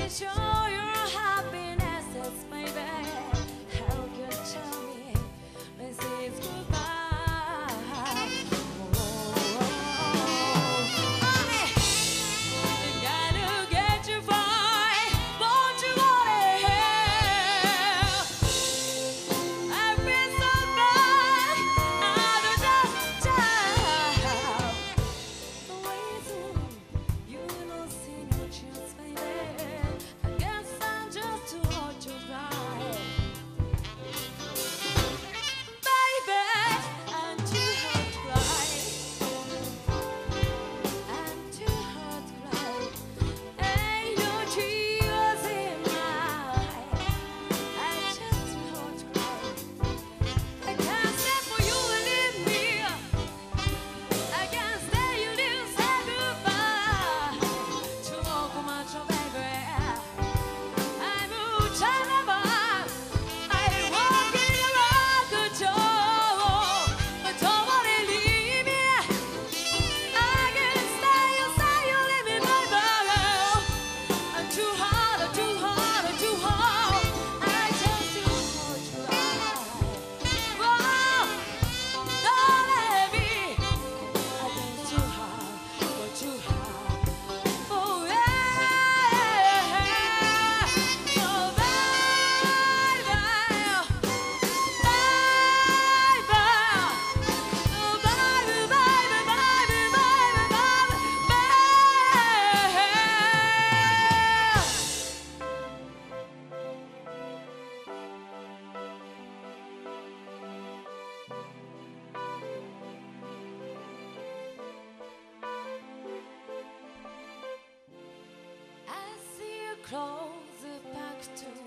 show your happiness, it's maybe how you tell me this is goodbye. I gotta get you far, won't you want it? I've been so far out of the time. The reason you don't see no chance, baby. I guess I'm just too hard to find. Baby, I'm too hard to cry. I'm too hard to cry. Ain't no tears in my eyes. I'm just too hard to cry. I can't stand for you to leave me. I can't stay, you didn't say goodbye. Tomorrow, macho baby. I'm a Chinese. I walk in the rock door, but don't wanna leave me. I can't stay, you leave me, baby. I'm too hard, I'm too hard, I'm too hard. I just too hard to lie. Whoa, don't let me. I think too hard, but too hard. Oh yeah, oh baby, I see you close the back door.